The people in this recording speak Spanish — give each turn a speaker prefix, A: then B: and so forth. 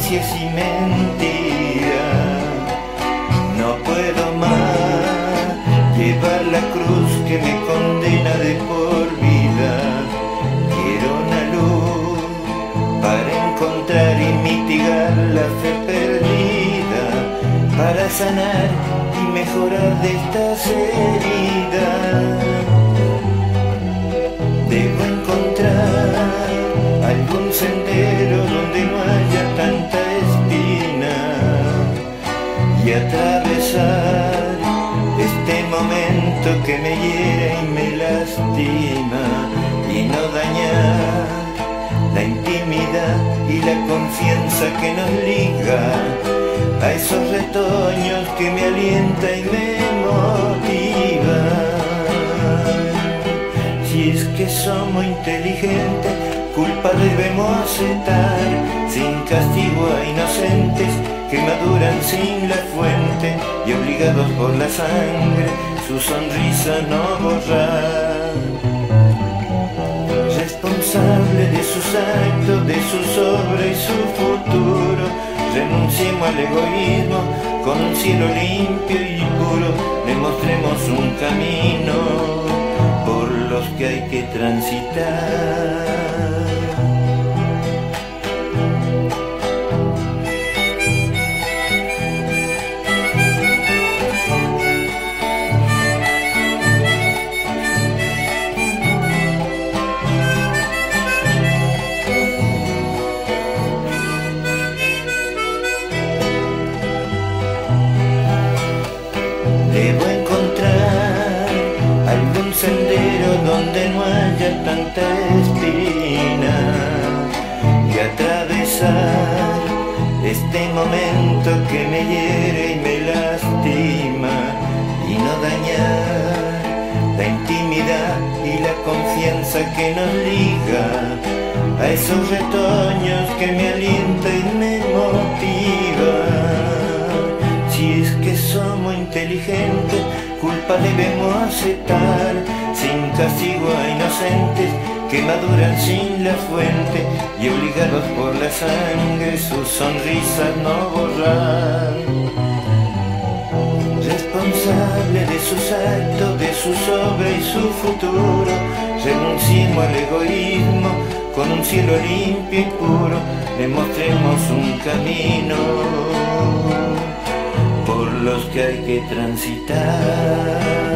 A: apariencias y mentiras. No puedo más llevar la cruz que me condena de por vida. Quiero una luz para encontrar y mitigar la fe perdida, para sanar y mejorar de estas heridas. Debo encontrar algún sendero donde no haya tanta espina y atravesar este momento que me hiere y me lastima, y no dañar la intimidad y la confianza que nos liga a esos retoños que me alientan y me motivan. Si es que somos inteligentes, culpa debemos aceptar, sin castigo a inocentes que maduran sin la fuente y obligados por la sangre su sonrisa no borrar. Responsable de sus actos, de sus obras y su futuro, renunciemos al egoísmo con un cielo limpio y puro, demostremos un camino por los que hay que transitar. Debo encontrar algún sendero donde no haya tanta espina y atravesar este momento que me hiere y me lastima, y no dañar la intimidad y la confianza que nos liga a esos retoños que me alientan y me motivan. Si es que somos inteligentes, culpa debemos aceptar, sin castigo a inocentes que maduran sin la fuente y obligados por la sangre sus sonrisas no borrar. Responsable de sus actos, de sus obras y su futuro, renunciemos al egoísmo con un cielo limpio y puro, demostremos un camino por los que hay que transitar.